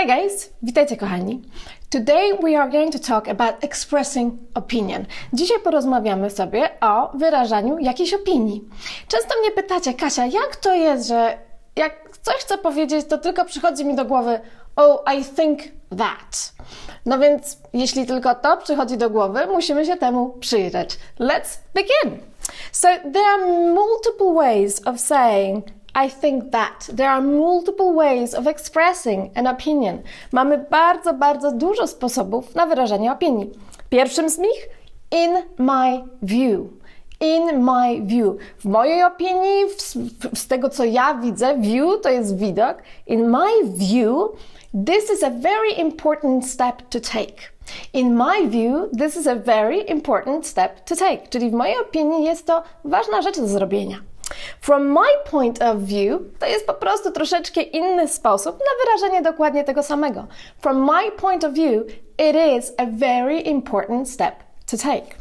Hi guys, witajcie kochani. Today we are going to talk about expressing opinion. Dzisiaj porozmawiamy sobie o wyrażaniu jakiejś opinii. Często mnie pytacie, Kasia, jak to jest, że jak coś chcę powiedzieć, to tylko przychodzi mi do głowy oh, I think that. No więc jeśli tylko to przychodzi do głowy, musimy się temu przyjrzeć. Let's begin. So there are multiple ways of saying I think that. There are multiple ways of expressing an opinion. Mamy bardzo dużo sposobów na wyrażenie opinii. Pierwszym z nich, in my view. In my view. W mojej opinii, z tego co ja widzę, view to jest widok. In my view, this is a very important step to take. In my view, this is a very important step to take. Czyli w mojej opinii jest to ważna rzecz do zrobienia. From my point of view, to jest po prostu troszeczkę inny sposób na wyrażenie dokładnie tego samego. From my point of view, it is a very important step to take.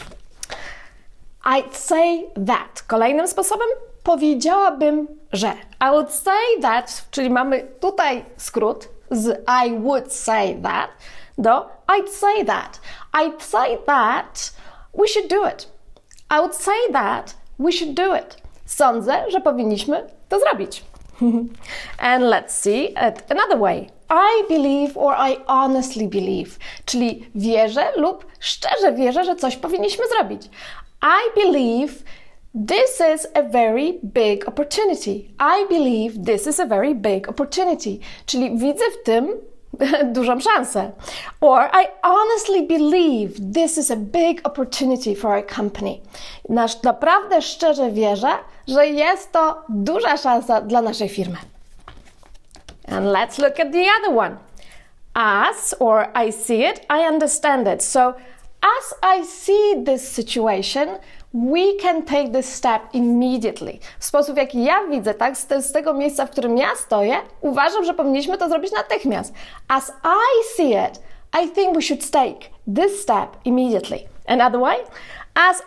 I'd say that. Kolejnym sposobem powiedziałabym, że. I would say that, czyli mamy tutaj skrót z I would say that do I'd say that. I'd say that we should do it. I would say that we should do it. Sądzę, że powinniśmy to zrobić. And let's see another way. I believe or I honestly believe. Czyli wierzę lub szczerze wierzę, że coś powinniśmy zrobić. I believe this is a very big opportunity. I believe this is a very big opportunity. Czyli widzę w tym dużą szansę. Or I honestly believe this is a big opportunity for our company. Naprawdę szczerze wierzę, że jest to duża szansa dla naszej firmy. And let's look at the other one. As or I see it, I understand it. So as I see this situation, we can take this step immediately. W sposób, jaki ja widzę, tak, z tego miejsca, w którym ja stoję, uważam, że powinniśmy to zrobić natychmiast. As I see it, I think we should take this step immediately. Another way, as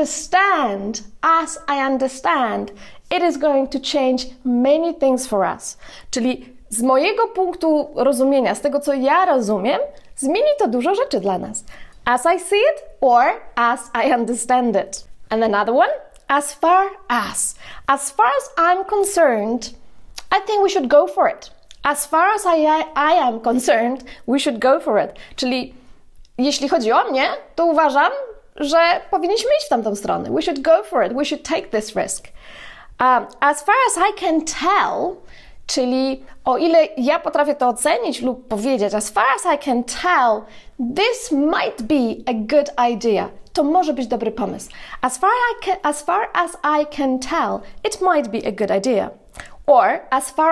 I understand, it is going to change many things for us. Czyli z mojego punktu rozumienia, z tego, co ja rozumiem, zmieni to dużo rzeczy dla nas. As I see it or as I understand it. And another one, as far as I'm concerned, I think we should go for it. As far as I am concerned, we should go for it. Czyli jeśli chodzi o mnie, to uważam, że powinniśmy iść w tamtą stronę. We should go for it. We should take this risk. As far as I can tell, czyli o ile ja potrafię to ocenić lub powiedzieć, as far as I can tell, this might be a good idea. To może być dobry pomysł. As far as I can tell, it might be a good idea. Or as far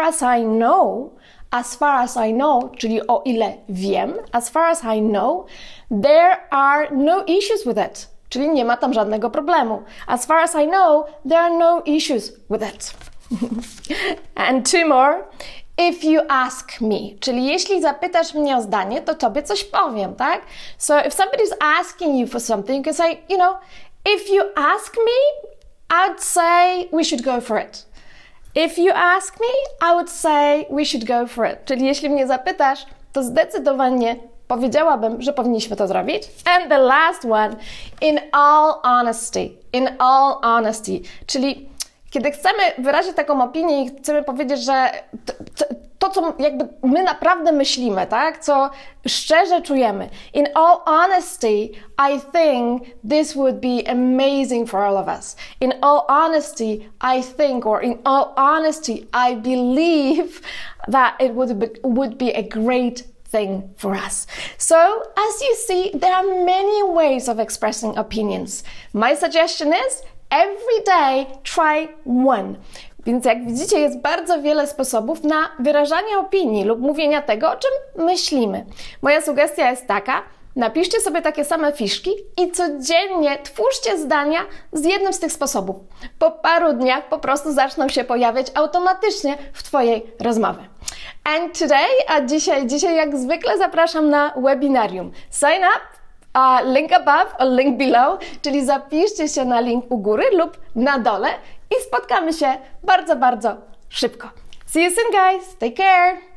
as I know, czyli o ile wiem, as far as I know, there are no issues with it. Czyli nie ma tam żadnego problemu. As far as I know, there are no issues with it. And two more. If you ask me, czyli jeśli zapytasz mnie o zdanie, to tobie coś powiem, tak? So if somebody's asking you for something, you can say, you know, if you ask me, I'd say we should go for it. If you ask me, I would say we should go for it. Czyli jeśli mnie zapytasz, to zdecydowanie powiedziałabym, że powinniśmy to zrobić. And the last one, in all honesty, czyli kiedy chcemy wyrazić taką opinię i chcemy powiedzieć, że to, co jakby my naprawdę myślimy, tak? Co szczerze czujemy. In all honesty, I think this would be amazing for all of us. In all honesty, I think, or in all honesty, I believe that it would be a great thing for us. So, as you see, there are many ways of expressing opinions. My suggestion is every day try one. Więc jak widzicie, jest bardzo wiele sposobów na wyrażanie opinii lub mówienia tego, o czym myślimy. Moja sugestia jest taka, napiszcie sobie takie same fiszki i codziennie twórzcie zdania z jednym z tych sposobów. Po paru dniach po prostu zaczną się pojawiać automatycznie w Twojej rozmowie. And today, a dzisiaj jak zwykle zapraszam na webinarium. Sign up! Link above or link below, czyli zapiszcie się na link u góry lub na dole i spotkamy się bardzo szybko. See you soon guys, take care!